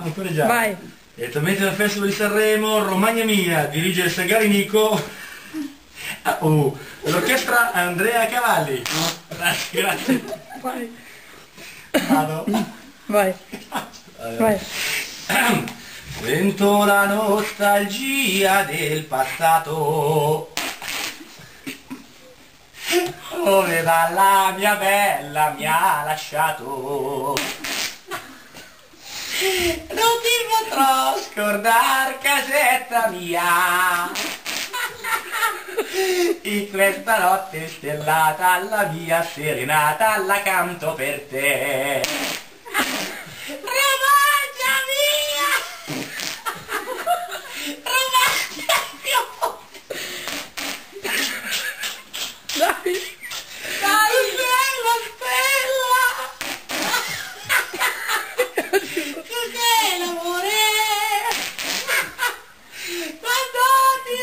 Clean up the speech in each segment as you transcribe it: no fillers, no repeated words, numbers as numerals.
Ancora già. Vai. Direttamente dal Festival di Sanremo, Romagna Mia, dirige Sagari Nico. L'orchestra Andrea Cavalli. Grazie. Vai. Vado. Vai. Vai. Sento la nostalgia del passato, dove dalla mia bella mi ha lasciato. Non ti potrò scordar, casetta mia, in questa notte stellata la mia serenata la canto per te. Romagna mia, Romagna mia, Dai. dai bella stella, tu sei l'amore, quando ti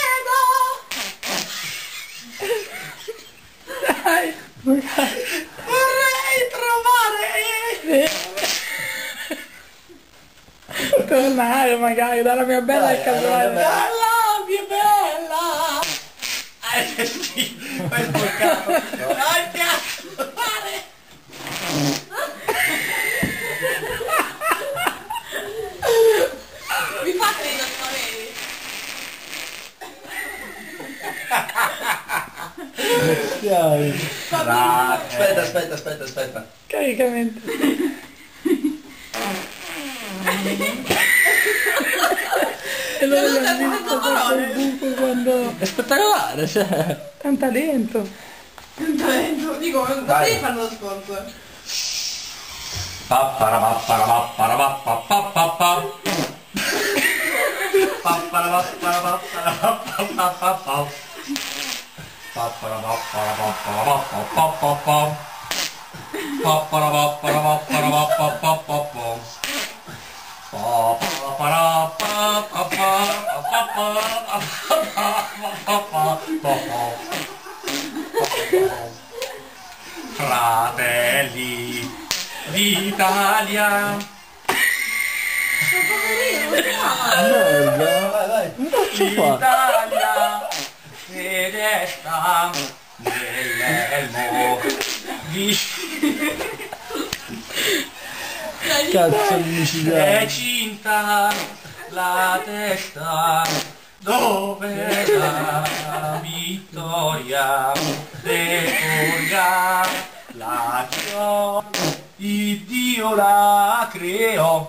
vedo Dai. vorrei trovare Tornare magari dalla mia bella e casuale. dalla mia bella. Sì, poi spoccato. Dai, cazzo, fare. Mi fate dei dottori? Aspetta. Caricamento. E allora Non abbiamo ho visto detto parole. il buco quando... È spettacolare, cioè. Tanta dentro. Dico, non Vai. devi fare lo sponsor. Fratelli d'Italia, Vai. Non posso fare. l'Italia fedesta nell'elmo di Cazzo di micidiale. è cinta la testa dove la vittoria decoria la gioia Dio la creò.